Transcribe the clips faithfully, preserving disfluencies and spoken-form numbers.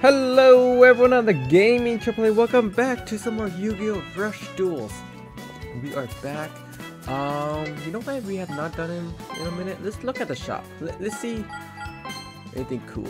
Hello everyone on the Gaming Triple A, welcome back to some more Yu-Gi-Oh! Rush Duels. We are back. Um, you know what we have not done in, in a minute? Let's look at the shop. Let, let's see anything cool.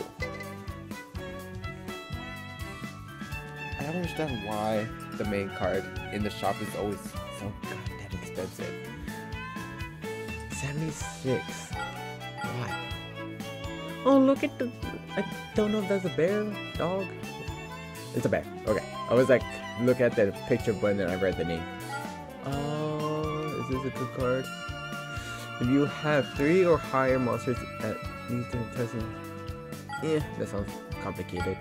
I don't understand why the main card in the shop is always so goddamn expensive. seventy-six. Why? Oh, look at the... I don't know if that's a bear, dog. It's a bear. Okay. I was like, look at the picture, but then I read the name. Oh, is this a good card? If you have three or higher monsters at least in testing, eh, that sounds complicated.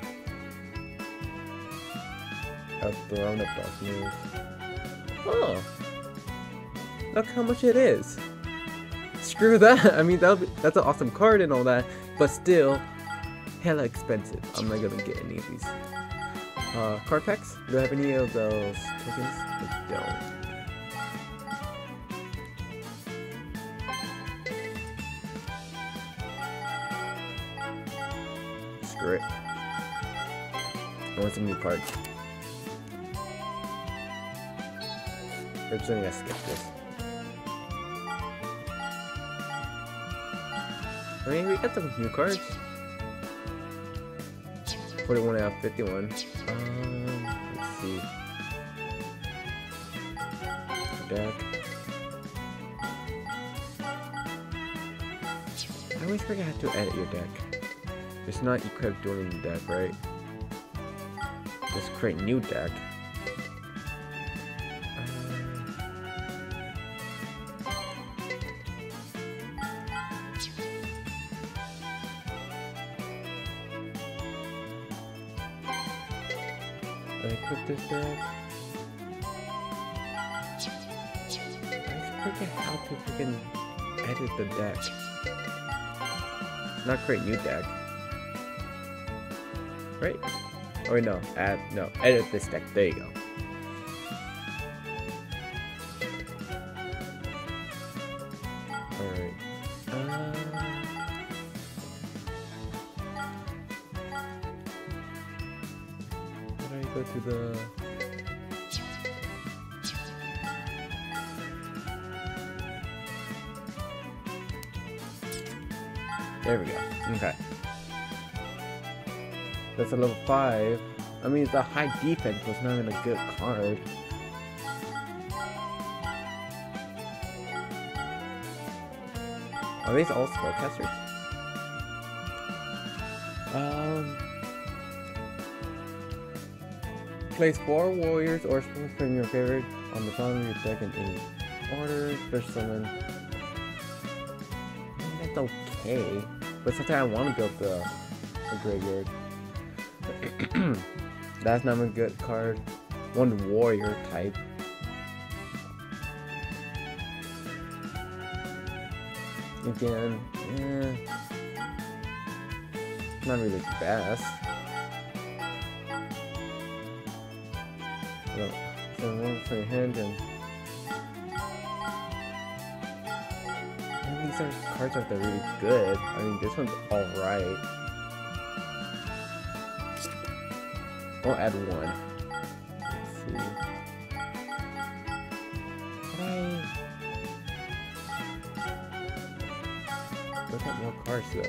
A Throne of Darkness. Oh, look how much it is. Screw that. I mean, that'll be, that's an awesome card and all that, but still, hella expensive. I'm not gonna get any of these. Uh, card packs? Do I have any of those tokens? I don't. Screw it. I want some new cards. We're just gonna skip this. I mean, we got some new cards. forty-one out of fifty-one. Um, let's see. Deck. I always forget how to edit your deck. It's not equipped during the deck, right? Just create new deck. I equip this deck. I forget how to freaking edit the deck. Not create new deck. Right? Oh wait, no. Add, no. Edit this deck. There you go. Alright. Uh... Go to the there we go. Okay, that's a level five. I mean, it's a high defense, but it's not even a good card. Are these all spellcasters? Um. Place four warriors or spells from your favorite on the bottom of your deck in any order. Special summon. I mean, that's okay, but sometimes I want to build the, the graveyard. That's not a good card. One warrior type. Again, eh, not really the best. No. So one for your hand and, and these are cards that are really good. I mean, this one's alright. I'll add one. Let's see. Can I look at more cards though?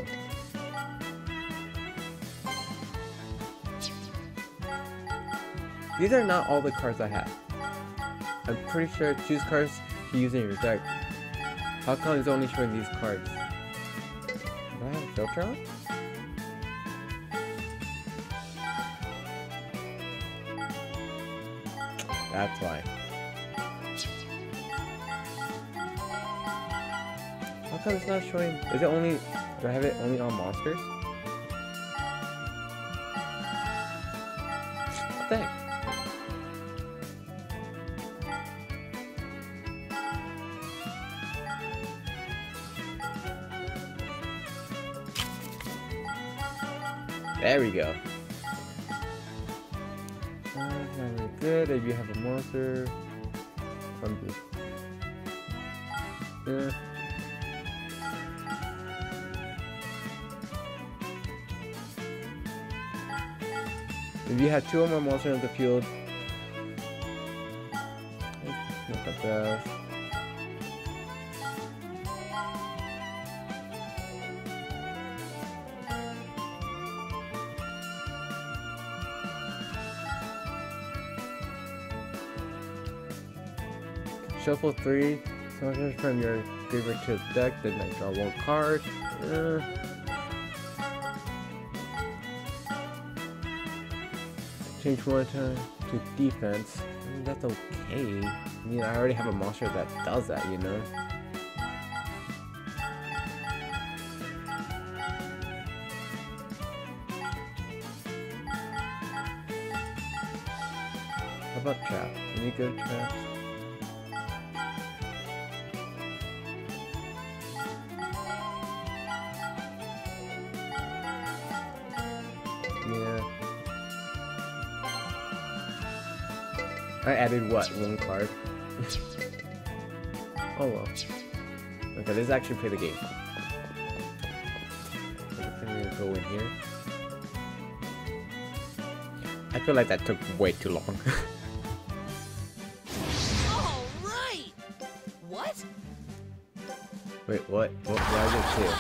These are not all the cards I have. I'm pretty sure choose cards to use in your deck. How come it's only showing these cards? Do I have a filter on? That's why. How come it's not showing? Is it only... Do I have it only on monsters? What the heck? There we go. Uh, not really good. If you have a monster, I'm just. Yeah. If you have two or more monsters in the field, it's not the best. Shuffle three monsters from your favorite to the deck, then I draw one card. Uh, change one time to defense. I mean, that's okay. I mean, I already have a monster that does that, you know? How about trap? Any good traps? Yeah. I added what? One card? Oh well. Okay, let's actually play the game. I'm gonna go in here. I feel like that took way too long. Alright! What? Wait, what? What? Why is it two?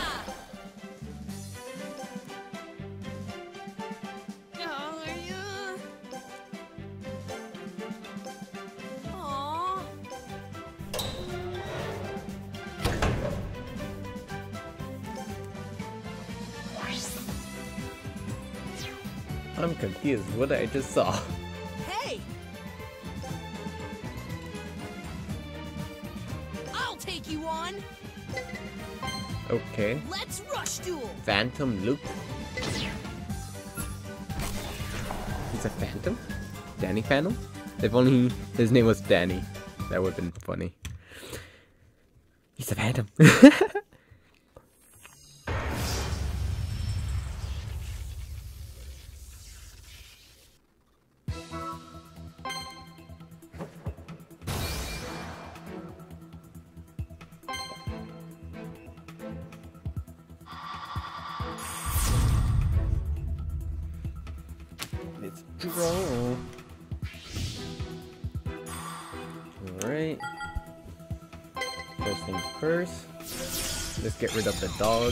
I'm confused. What I just saw. Hey! I'll take you on. Okay. Let's rush duel. Phantom Luke. He's a phantom? Danny Phantom? If only his name was Danny. That would have been funny. He's a phantom. Let's draw. Alright. First things first. Let's get rid of the dog.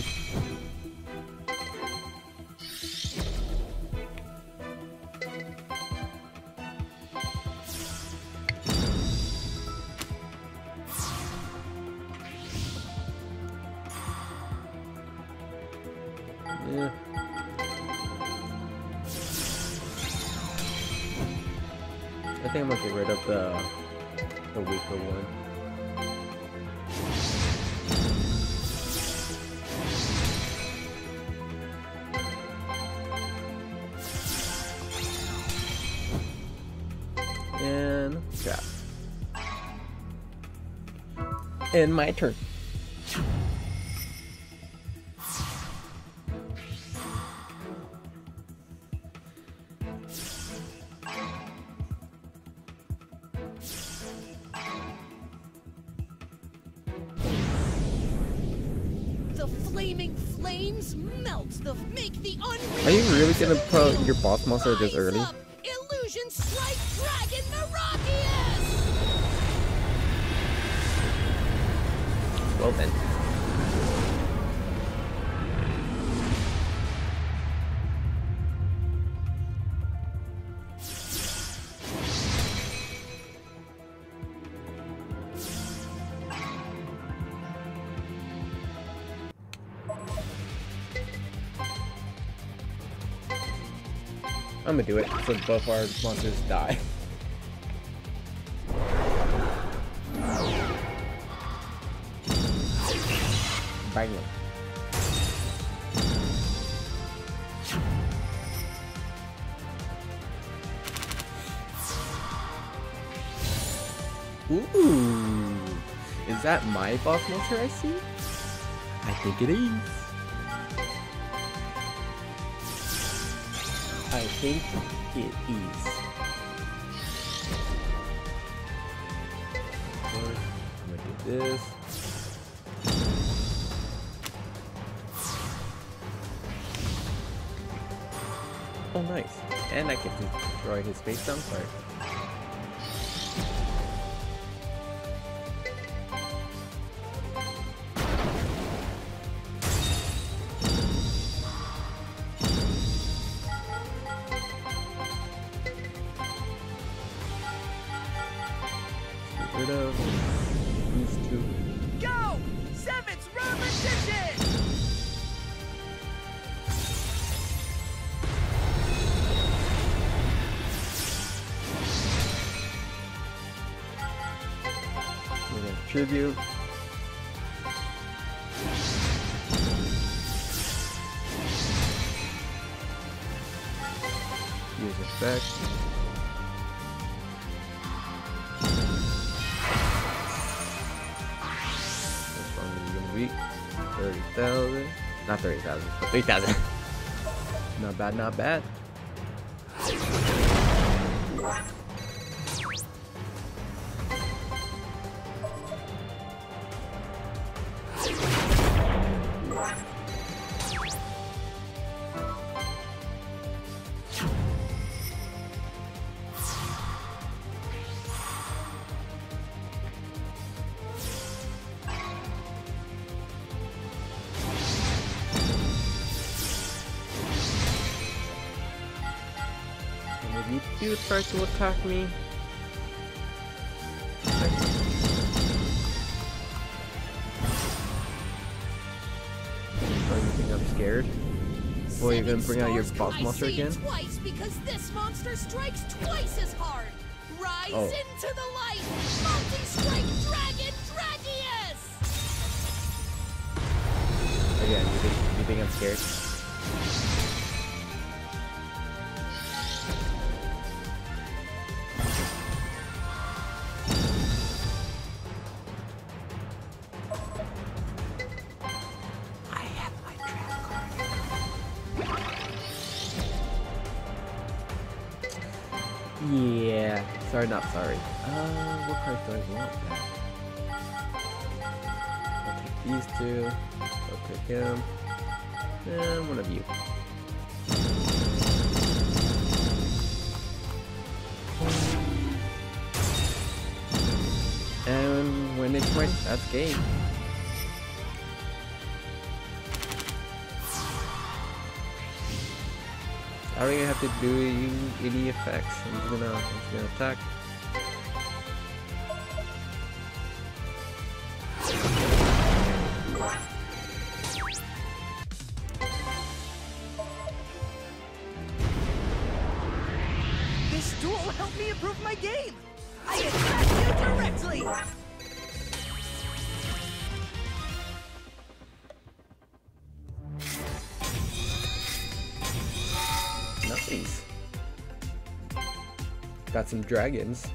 Yeah. I think I'm gonna get rid of the the weaker one. And yeah. And my turn. The flaming flames melt the make the unreal. Are you really gonna put your boss monster this early? Up, Illusion Strike Dragon Miraculous! Well then. I'm gonna do it so both our monsters die. Bang it. Ooh, is that my boss monster I see? I think it is. I think it is. I'm gonna do this. Oh, nice. And I can destroy his face down. Sorry. Get rid of these two. Go! Seven's repetition! We're gonna tribute. Use effect. This one is gonna be thirty thousand. Not thirty thousand, but three thousand. Not bad, not bad. If you do try to attack me, oh, you think I'm scared? Well, you're gonna bring out your boss monster again? Twice because this monster strikes twice as hard. Rise Oh. into the light, multi-strike dragon Dragius! Again, you think you think I'm scared? Yeah, sorry, not sorry. Uh, what cards do I want now? I'll take these two. I'll take him. And one of you. And when it's my last game. I don't even have to do any, any effects. I'm just gonna, I'm just gonna attack. This duel helped me improve my game! I attack you directly! Nice. Got some dragons.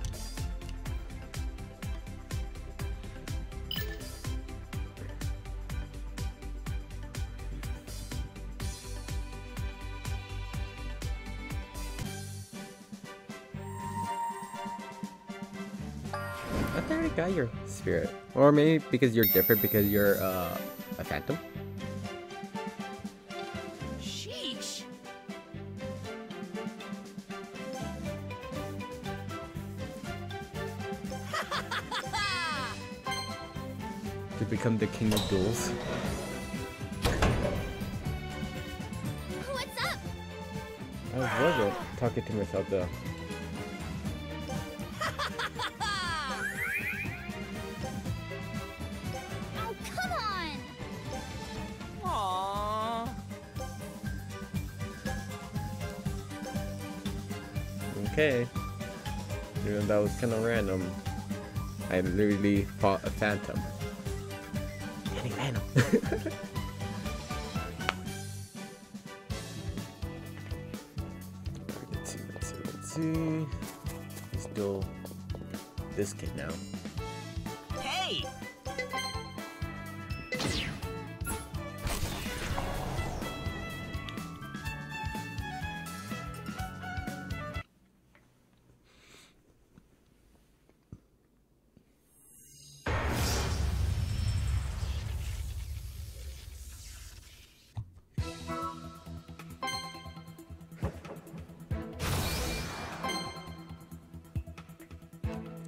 I think I already got your spirit. Or maybe because you're different because you're uh, a phantom. Sheesh! To become the king of duels. What's up? I wasn't talking to myself though. Oh, come on! Aww. Okay. Even though that was kind of random, I literally fought a phantom. Any phantom. Let's see, let's see, let's see. He's still this kid now. Hey!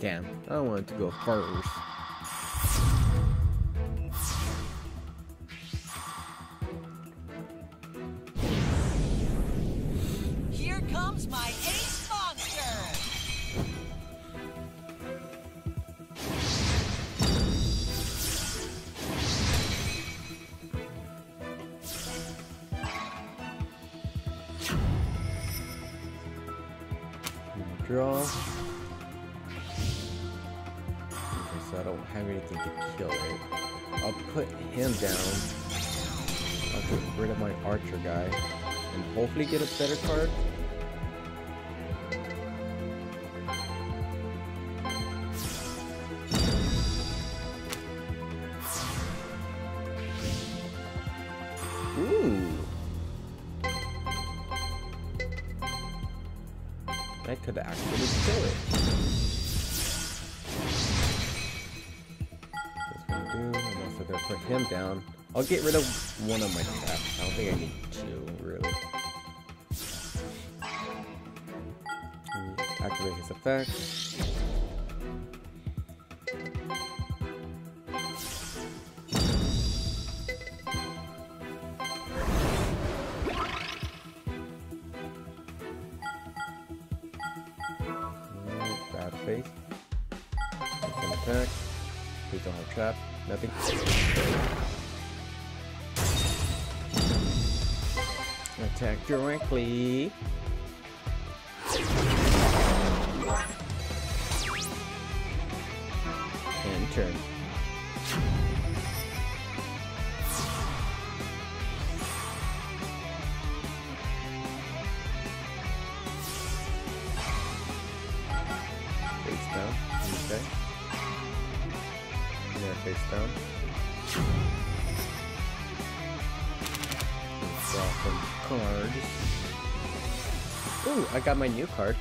Damn, I wanted to go first. Here comes my ace monster! Draw. Okay, so I don't have anything to kill it. I'll put him down. I'll get rid of my archer guy. And hopefully get a better card. Ooh. I could actually kill it. That's what I do. I'm also gonna put him down. I'll get rid of one of my traps. I don't think I need two, really. Activate his effect. Bad face. Can attack. Please don't have trap. Nothing. Attack directly. And turn. Face down. Okay. Yeah, face down. Draw some cards. Ooh, I got my new card.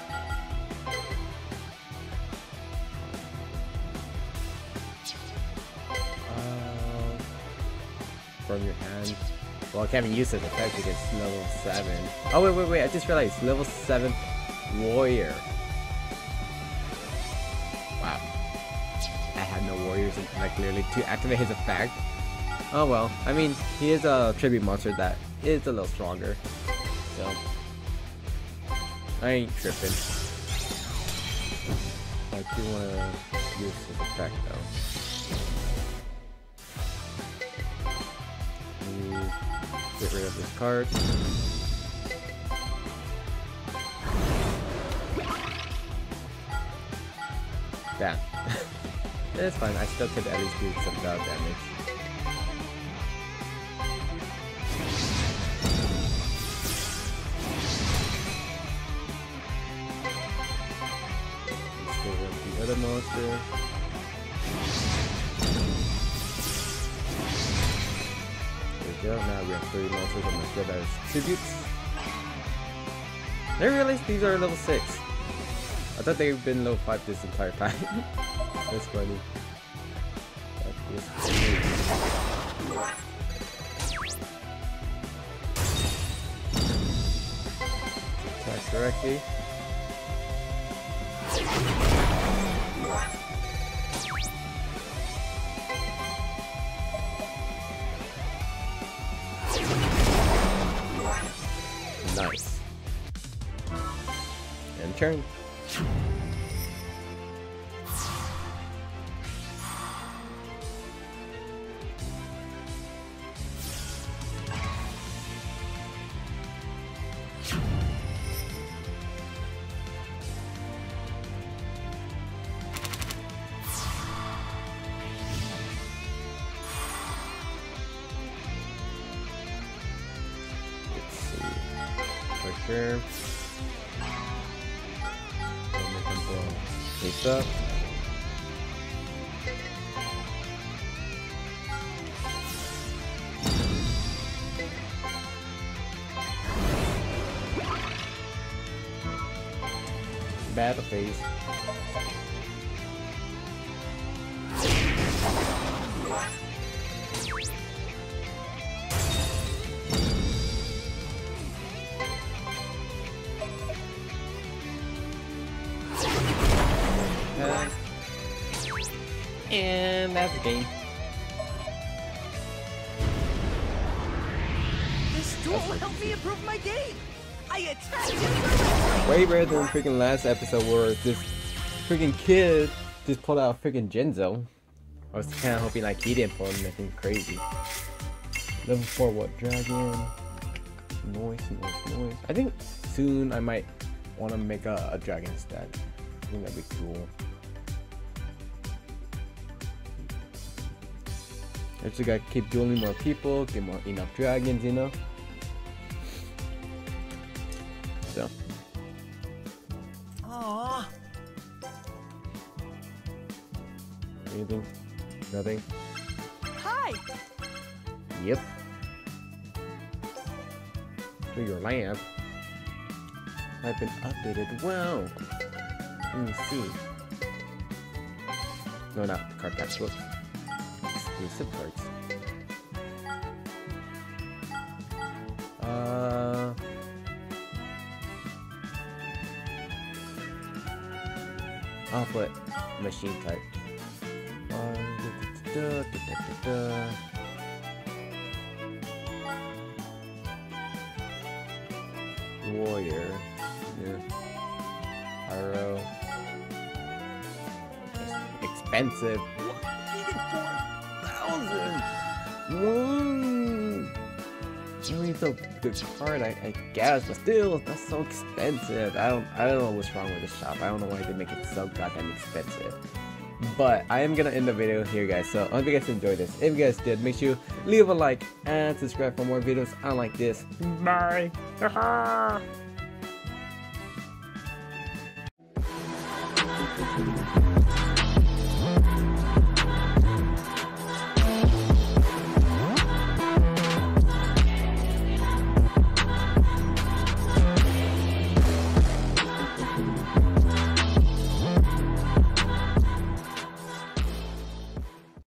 Uh, from your hand. Well, I can't even use this effect because it's level seven. Oh wait, wait, wait! I just realized level seven warrior. Wow. I had no warriors in, like literally to activate his effect. Oh well, I mean, he is a tribute monster that is a little stronger, so I ain't tripping. I do want to use his effect though. Let me get rid of this card. Damn. It's fine, I still could at least do some dot damage. Other monster. There we go. Now we have three monsters on my field as tributes. I realized these are level six. I thought they've been level five this entire time. That's funny. That is crazy. Attack directly. Nice. And turn. Sure. And we can go face up. Battle phase. And that's the game. This duel helped me improve my game. I attacked you directly. Way better than freaking last episode where this freaking kid just pulled out a freaking Genzo. I was kind of hoping like he didn't pull anything crazy. Level four what? Dragon. Noise, noise, noise. I think soon I might want to make a, a dragon stat. I think that'd be cool. I just gotta keep dueling more people, get more enough dragons, you know. So. Aww. Anything? Nothing? Hi. Yep. To your lamp. I've been updated. Wow. Let me see. No, not the card packs. Whoops. Exclusive cards. Uh. I'll put machine type. Uh, da, da, da, da, da, da. Warrior. Yeah. Arrow. It's expensive. four thousand! Whoa! I mean, it's a good card, I, I guess, but still, that's so expensive. I don't, I don't know what's wrong with this shop. I don't know why they make it so goddamn expensive. But I am gonna end the video here, guys. So I hope you guys enjoyed this. If you guys did, make sure you leave a like and subscribe for more videos unlike this. Bye.